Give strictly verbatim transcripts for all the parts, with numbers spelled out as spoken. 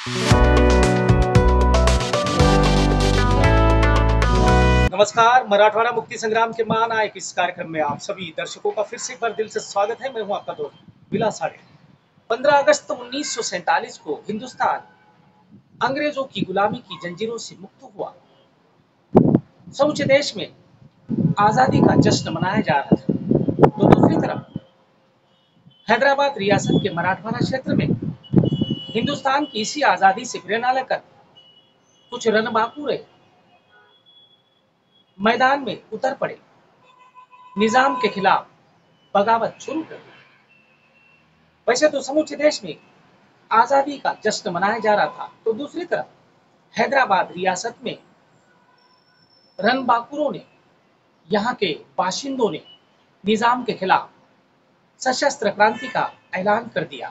नमस्कार, मराठवाड़ा मुक्ति संग्राम के महानायक इस कार्यक्रम में आप सभी दर्शकों का फिर से एक बार दिल से स्वागत है। मैं हूं आपका दोस्त विलास आर्य। पंद्रह अगस्त उन्नीस सौ सैंतालीस को हिंदुस्तान अंग्रेजों की गुलामी की जंजीरों से मुक्त हुआ। समूचे देश में आजादी का जश्न मनाया जा रहा था, तो दूसरी तरफ हैदराबाद रियासत के मराठवाड़ा क्षेत्र में हिंदुस्तान की इसी आजादी से प्रेरणा लेकर कुछ रणबांकुरे मैदान में उतर पड़े, निजाम के खिलाफ बगावत शुरू कर दी। वैसे तो समूचे देश में आजादी का जश्न मनाया जा रहा था, तो दूसरी तरफ हैदराबाद रियासत में रणबांकुरों ने, यहाँ के बाशिंदों ने निजाम के खिलाफ सशस्त्र क्रांति का ऐलान कर दिया।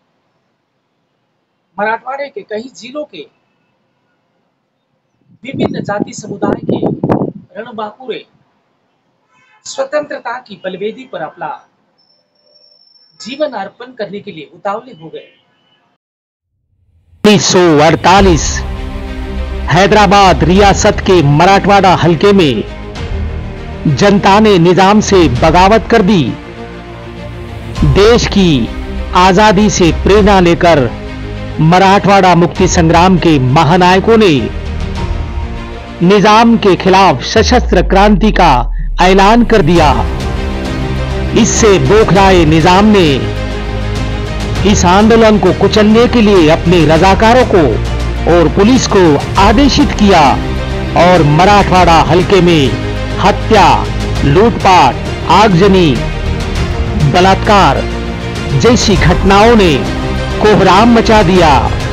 मराठवाड़े के कई जिलों के विभिन्न जाति समुदाय के रणबांकुरे स्वतंत्रता की बलवेदी पर अपना जीवन अर्पण करने के लिए उतावले हो गए। उन्नीस सौ अड़तालीस हैदराबाद रियासत के मराठवाड़ा हलके में जनता ने निजाम से बगावत कर दी। देश की आजादी से प्रेरणा लेकर मराठवाड़ा मुक्ति संग्राम के महानायकों ने निजाम के खिलाफ सशस्त्र क्रांति का ऐलान कर दिया। इससे बौखलाए निजाम ने इस आंदोलन को कुचलने के लिए अपने रजाकारों को और पुलिस को आदेशित किया और मराठवाड़ा हलके में हत्या, लूटपाट, आगजनी, बलात्कार जैसी घटनाओं ने कोहराम मचा दिया।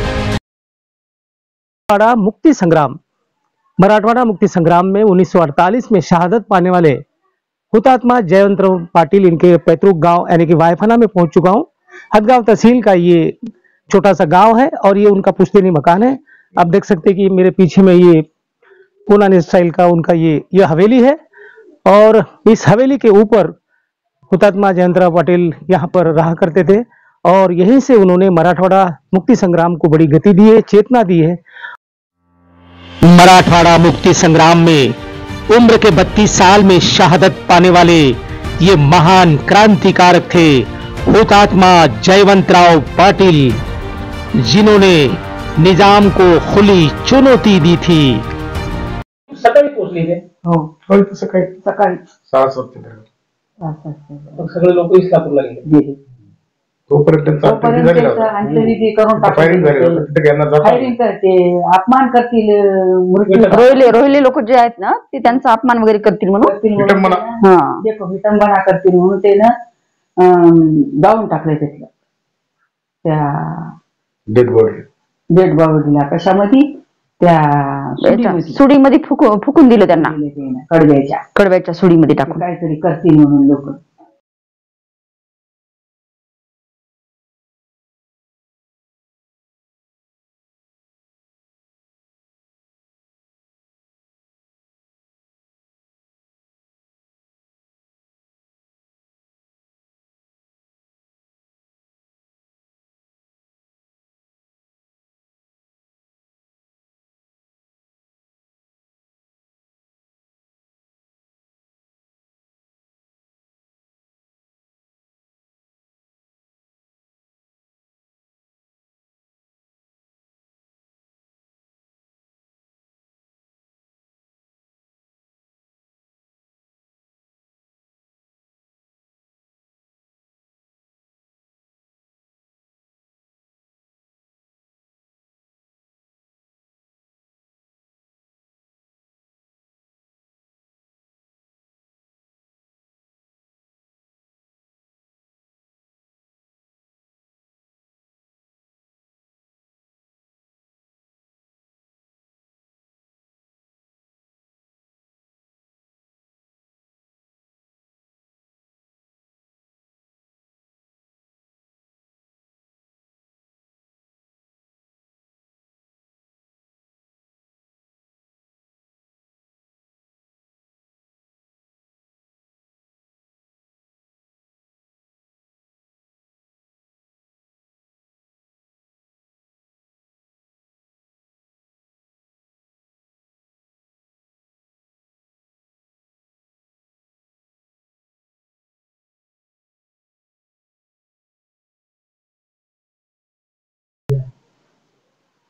मराठवाड़ा मुक्ति संग्राम मराठवाड़ा मुक्ति संग्राम में उन्नीस सौ अड़तालीस में शहादत पाने वाले हुतात्मा जयवंतराव पाटिल इनके पैतृक गांव यानी कि वायफाना में पहुंच चुका हूं। हदगांव तहसील का ये छोटा सा गांव है और ये उनका पुश्तैनी मकान है। आप देख सकते हैं कि मेरे पीछे में ये पुराने स्टाइल का उनका ये ये हवेली है और इस हवेली के ऊपर हुतात्मा जयवंतराव पाटिल यहाँ पर रहा करते थे और यहीं से उन्होंने मराठवाड़ा मुक्ति संग्राम को बड़ी गति दी है, चेतना दी है। मराठवाड़ा मुक्ति संग्राम में उम्र के बत्तीस साल में शहादत पाने वाले ये महान क्रांतिकारक थे हुतात्मा जयवंतराव पाटिल, जिन्होंने निजाम को खुली चुनौती दी थी। सकाळी पोहोचले ते हो होय तर सकाळी सकाळी सहा सात सहा सात मग सगळे लोक इस्लापूरला गेले। गेले तोपर्यंत त्यांचा तोपर्यंत activity झालेला त्याचं होता. अंत्यविधी ते करून फायरिंग झालेलं होतं. तिथे यांना जाता फायरिंग करते, अपमान करतील, मृत्यू रोहिले रोहिले लोक जे आहेत ना ते त्यांचा अपमान वगैरे करतील म्हणून करतील म्हणून विटंबना. ते ना, हा ते विटंबना करतील म्हणून ते ना अं, जाऊन टाकले तिथलं त्या डेड बॉडी डेड बॉडीला कशामध्ये त्या याच्या सुडीमध्ये सुडीमध्ये फुकू- फुकून दिलं त्यांना, दिले ते ना, कडव्याच्या कडव्याच्या सुडीमध्ये टाकून. काहीतरी करतील म्हणून लोक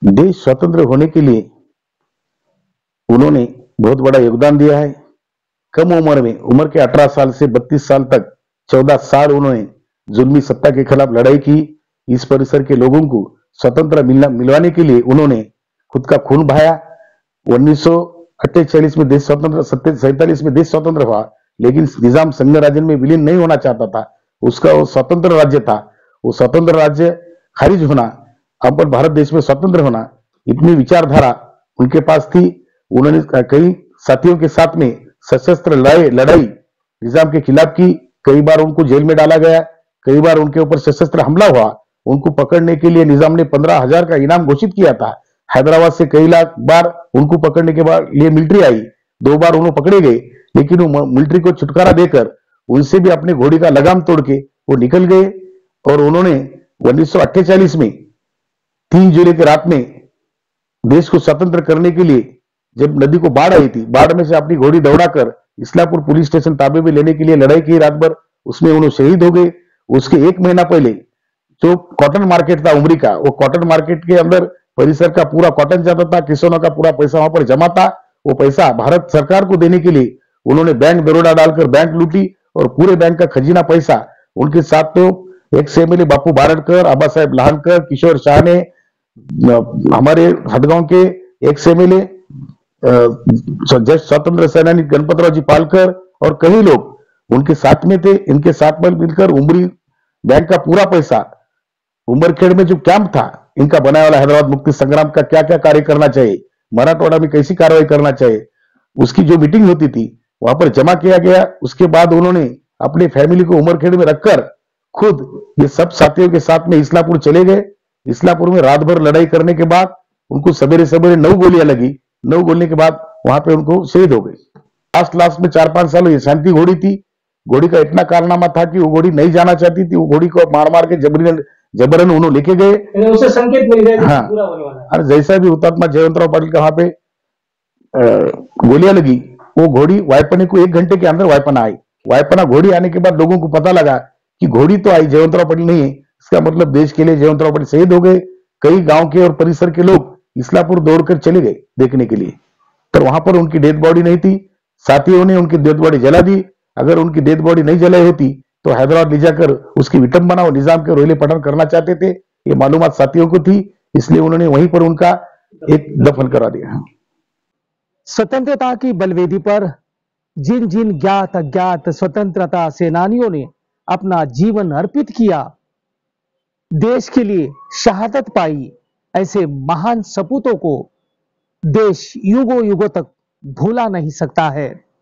देश स्वतंत्र होने के लिए उन्होंने बहुत बड़ा योगदान दिया है। कम उम्र में, उम्र के अठारह साल से बत्तीस साल तक चौदह साल उन्होंने जुल्मी सत्ता के खिलाफ लड़ाई की। इस परिसर के लोगों को स्वतंत्र मिलना मिलवाने के लिए उन्होंने खुद का खून बहाया। उन्नीस सौ अट्ठाईस में देश स्वतंत्र, सैतालीस में देश स्वतंत्र हुआ, लेकिन निजाम संघ राज्य में विलीन नहीं होना चाहता था। उसका वो स्वतंत्र राज्य था, वो स्वतंत्र राज्य खारिज होना, अपन भारत देश में स्वतंत्र होना, इतनी विचारधारा उनके पास थी। उन्होंने कई साथियों के साथ में सशस्त्र लड़ाई लड़ाई निजाम के खिलाफ की। कई बार उनको जेल में डाला गया, कई बार उनके ऊपर सशस्त्र हमला हुआ। उनको पकड़ने के लिए निजाम ने पंद्रह हजार का इनाम घोषित किया था। हैदराबाद से कई लाख बार उनको पकड़ने के बाद लिए मिलिट्री आई, दो बार उन्होंने पकड़े गए, लेकिन वो मिलिट्री को छुटकारा देकर उनसे भी अपने घोड़ी का लगाम तोड़ के वो निकल गए। और उन्होंने उन्नीस सौ अट्ठाईस में तीन जुलाई की रात में देश को स्वतंत्र करने के लिए, जब नदी को बाढ़ आई थी, बाढ़ में से अपनी घोड़ी दौड़ाकर इस्लामपुर पुलिस स्टेशन ताबे में लेने के लिए लड़ाई की रात भर, उसमें उन्होंने शहीद हो गए। उसके एक महीना पहले जो कॉटन मार्केट था उमरी का, वो कॉटन मार्केट के अंदर परिसर का पूरा कॉटन जाता था, किसानों का पूरा पैसा वहां पर जमा था। वो पैसा भारत सरकार को देने के लिए उन्होंने बैंक दरोड़ा डालकर बैंक लूटी और पूरे बैंक का खजीना पैसा उनके साथ तो एक्स एमएलए बापू बारडकर, आबा साहेब लहानकर, किशोर शाह ने, हमारे हदगांव के एक्स एमएलए स्वतंत्र सेनानी गणपतराव जी पालकर और कई लोग उनके साथ में थे। इनके साथ में मिलकर उमरी बैंक का पूरा पैसा, उमरखेड़ में जो कैंप था इनका बनाया वाला हैदराबाद मुक्ति संग्राम का क्या क्या कार्य करना चाहिए, मराठवाड़ा में कैसी कार्रवाई करना चाहिए, उसकी जो मीटिंग होती थी वहां पर जमा किया गया। उसके बाद उन्होंने अपनी फैमिली को उमरखेड़ में रखकर खुद ये सब साथियों के साथ में इस्लामपुर चले गए। इस्लामपुर में रात भर लड़ाई करने के बाद उनको सवेरे सवेरे नौ गोलियां लगी। नौ गोली के बाद वहां पे उनको शहीद हो गए। लास्ट लास्ट में चार पांच साल ये शांति घोड़ी थी। घोड़ी का इतना कारनामा था कि वो घोड़ी नहीं जाना चाहती थी। वो घोड़ी को मार मार के जबरन जबरन उन्होंने लेके गए। उसे संकेत मिल गया हाँ, पूरा होने वाला है। और जैसा भी हुतात्मा जयवंतराव पाटिल का वहां पे गोलियां लगी, वो घोड़ी वायपने को एक घंटे के अंदर वायपना आई। वायपना घोड़ी आने के बाद लोगों को पता लगा कि घोड़ी तो आई, जयवंतराव पाटिल नहीं है। इसका मतलब देश के लिए जयवंतराव पाटिल शहीद हो गए। कई गांव के और परिसर के लोग इस्लामपुर दौड़कर चले गए देखने के लिए, पर वहां पर उनकी डेड बॉडी नहीं थी। साथियों ने उनकी डेड बॉडी जला दी। अगर उनकी डेड बॉडी नहीं जलाई होती तो हैदराबाद ले जाकर उसकी विटंबना और निजाम के रोहिले पठन करना चाहते थे। ये मालूमात साथियों को थी, इसलिए उन्होंने वहीं पर उनका एक दफन करा दिया। स्वतंत्रता की बलवेदी पर जिन जिन ज्ञात अज्ञात स्वतंत्रता सेनानियों ने अपना जीवन अर्पित किया, देश के लिए शहादत पाई, ऐसे महान सपूतों को देश युगों युगों तक भूला नहीं सकता है।